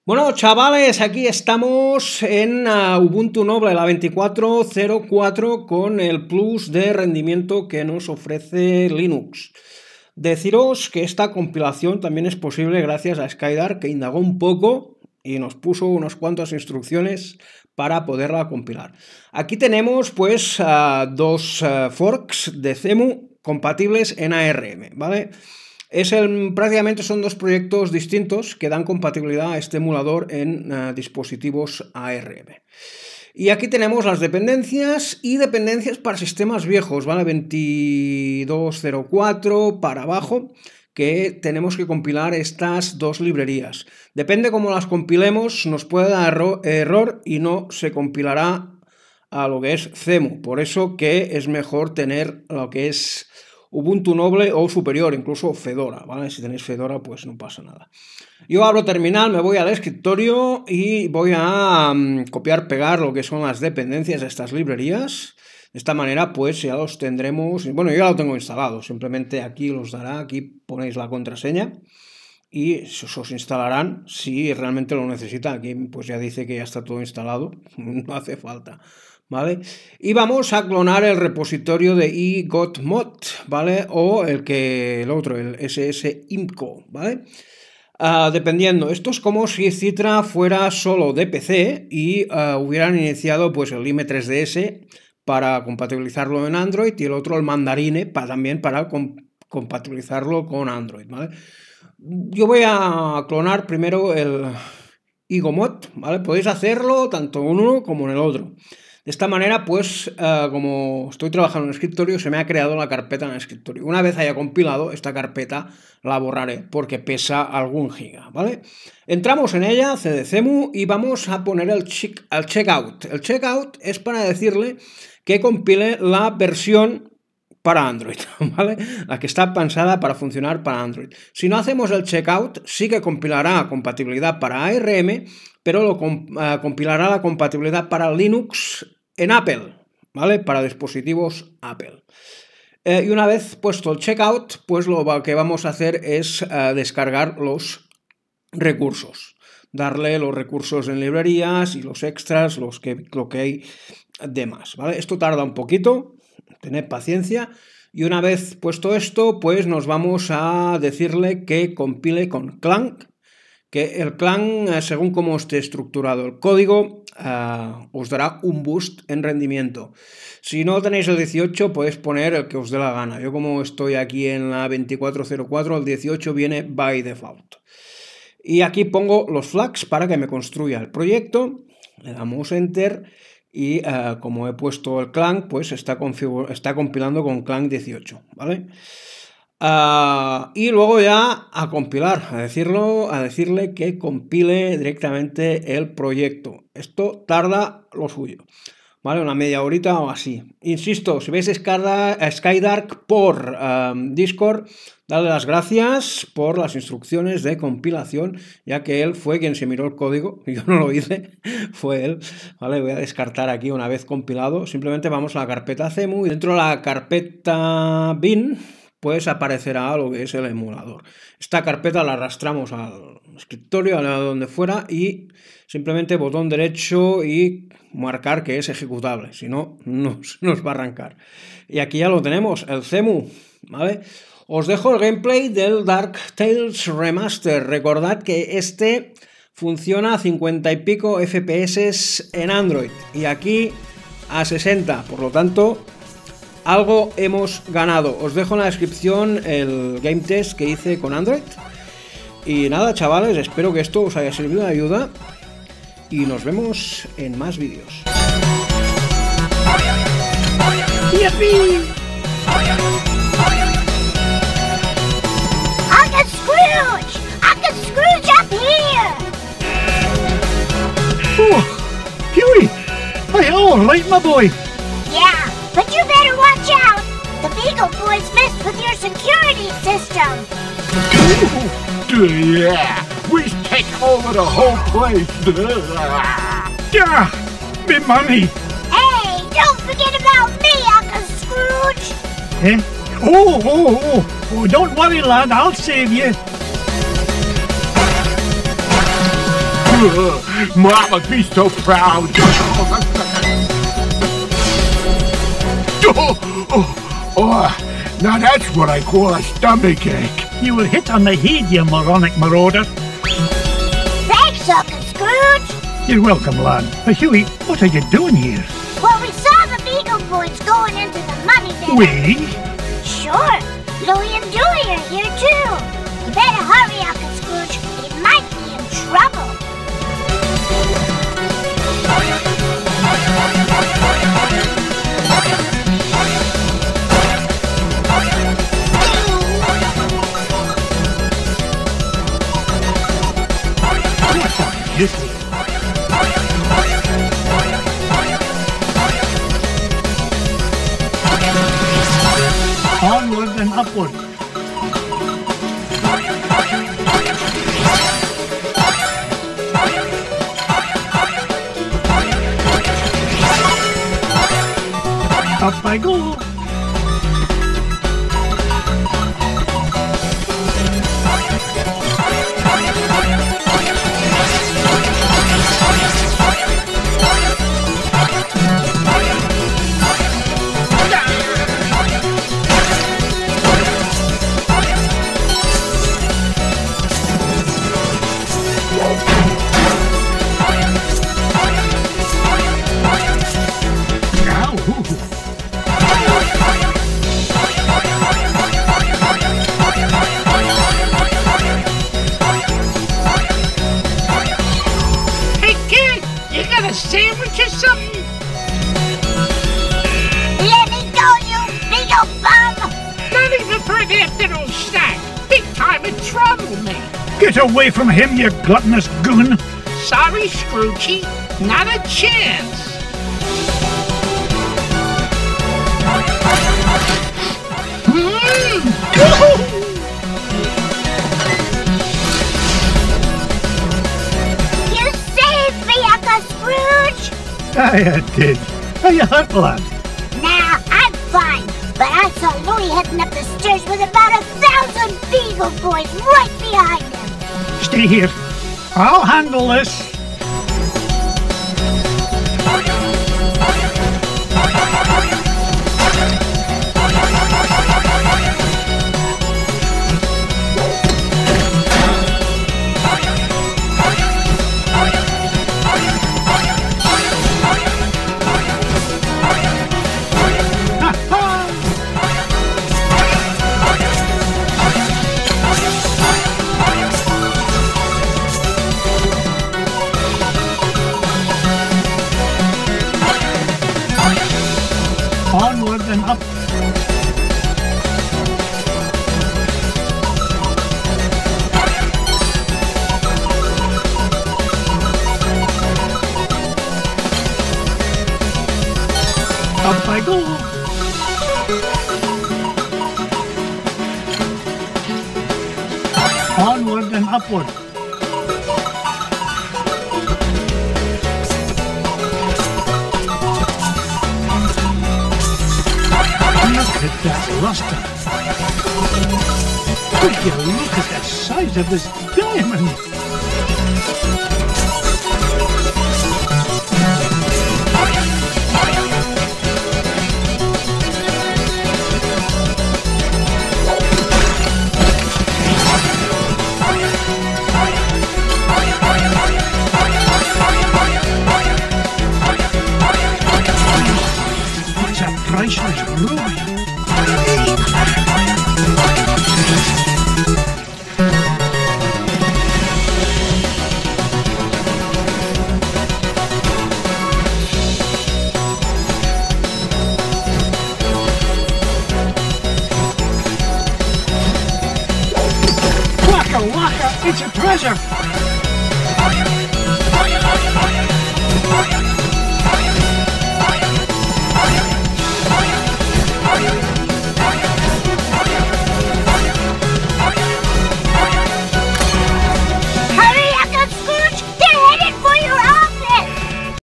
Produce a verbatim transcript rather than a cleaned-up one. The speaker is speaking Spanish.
Bueno, chavales, aquí estamos en uh, Ubuntu Noble, la veinticuatro cero cuatro, con el plus de rendimiento que nos ofrece Linux. Deciros que esta compilación también es posible gracias a Skydark, que indagó un poco y nos puso unas cuantas instrucciones para poderla compilar. Aquí tenemos pues uh, dos uh, forks de Cemu compatibles en A R M, ¿vale? Es el, prácticamente son dos proyectos distintos que dan compatibilidad a este emulador en uh, dispositivos A R M. Y aquí tenemos las dependencias y dependencias para sistemas viejos, ¿vale? veintidós cero cuatro para abajo, que tenemos que compilar estas dos librerías. Depende cómo las compilemos, nos puede dar error, error y no se compilará a lo que es Cemu. Por eso que es mejor tener lo que es Ubuntu Noble o superior, incluso Fedora, ¿vale? Si tenéis Fedora, pues no pasa nada. Yo abro terminal, me voy al escritorio y voy a um, copiar, pegar lo que son las dependencias de estas librerías. De esta manera, pues ya los tendremos. Bueno, yo ya lo tengo instalado, simplemente aquí los dará, aquí ponéis la contraseña y se os instalarán si realmente lo necesitan. Aquí pues ya dice que ya está todo instalado, no hace falta. ¿Vale? Y vamos a clonar el repositorio de igotmod, ¿vale? O el que el otro, el ssimco, ¿vale? Uh, dependiendo, esto es como si Citra fuera solo de P C y uh, hubieran iniciado pues el I M tres D S para compatibilizarlo en Android y el otro el Mandarine para, también para com compatibilizarlo con Android, ¿vale? Yo voy a clonar primero el igomod, ¿vale? Podéis hacerlo tanto en uno como en el otro. De esta manera, pues, uh, como estoy trabajando en el escritorio, se me ha creado la carpeta en el escritorio. Una vez haya compilado, esta carpeta la borraré, porque pesa algún giga, ¿vale? Entramos en ella, cdcemu, y vamos a poner el, check, el checkout. El checkout es para decirle que compile la versión para Android, ¿vale? La que está pensada para funcionar para Android. Si no hacemos el checkout, sí que compilará compatibilidad para A R M, pero lo comp uh, compilará la compatibilidad para Linux en Apple, ¿vale? Para dispositivos Apple. Eh, y una vez puesto el checkout, pues lo que vamos a hacer es uh, descargar los recursos. Darle los recursos en librerías y los extras, los que, lo que hay demás, ¿vale? Esto tarda un poquito. Tened paciencia y una vez puesto esto, pues nos vamos a decirle que compile con Clang, que el Clang, según cómo esté estructurado el código, uh, os dará un boost en rendimiento. Si no tenéis el dieciocho, podéis poner el que os dé la gana. Yo como estoy aquí en la veinticuatro cero cuatro, el dieciocho viene by default. Y aquí pongo los flags para que me construya el proyecto. Le damos Enter. Y uh, como he puesto el Clang, pues está, está compilando con Clang dieciocho, ¿vale? Uh, y luego ya a compilar, a, decirlo, a decirle que compile directamente el proyecto. Esto tarda lo suyo, ¿vale? Una media horita o así. Insisto, si veis Skydark por um, Discord, dadle las gracias por las instrucciones de compilación, ya que él fue quien se miró el código, yo no lo hice, fue él, ¿vale? Voy a descartar aquí una vez compilado, simplemente vamos a la carpeta Cemu y dentro de la carpeta bin, pues aparecerá lo que es el emulador. Esta carpeta la arrastramos al escritorio, a donde fuera, y simplemente botón derecho y marcar que es ejecutable, si no, nos, nos va a arrancar. Y aquí ya lo tenemos, el Cemu, ¿vale? Os dejo el gameplay del Dark Tales Remaster. Recordad que este funciona a cincuenta y pico F P S en Android y aquí a sesenta, por lo tanto algo hemos ganado. Os dejo en la descripción el game test que hice con Android. Y nada, chavales, espero que esto os haya servido de ayuda y nos vemos en más vídeos. ¡Yippee! Uncle Scrooge! Uncle Scrooge up here! Oh, Huey! Hey, all right, my boy. Yeah, but you better watch out! The Beagle Boys messed with your security system! Yeah, we take over the whole place. Yeah, me money. Hey, don't forget about me, Uncle Scrooge! Eh? Oh, oh, oh, oh, don't worry, lad, I'll save you. Mom would be so proud. Oh, oh, oh, now that's what I call a stomach ache. You were hit on the head, you moronic marauder. Thanks, Uncle Scrooge. You're welcome, lad. But Huey, what are you doing here? Well, we saw the Beagle Boys going into the money bin. We? Sure. Louie and Dewey are here, too. You better hurry, Uncle Scrooge. They might be in trouble. Yes. Onward and upward. Up I go. Sandwich or something? Let me go, you big old bum! Not even for an afternoon snack. Big time in trouble, me. Get away from him, you gluttonous goon! Sorry, Scroogey. Not a chance. Mm. I did. Are you hurt, lad? Nah, I'm fine. But I saw Louie heading up the stairs with about a thousand Beagle Boys right behind him. Stay here. I'll handle this. Onward and up. Up I go. Onward and upward. Look at that luster. Would you look at the size of this diamond? It's a priceless ruby. Waka waka, it's a treasure.